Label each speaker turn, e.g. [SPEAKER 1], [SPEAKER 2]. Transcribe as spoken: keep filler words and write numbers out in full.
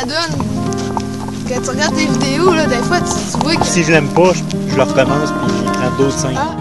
[SPEAKER 1] donne. Quand tu regardes tes vidéos, là, des fois, tu, tu vois que...
[SPEAKER 2] Si je l'aime pas, je, je le recommence puis je prends d'autres cinq.
[SPEAKER 1] Ah.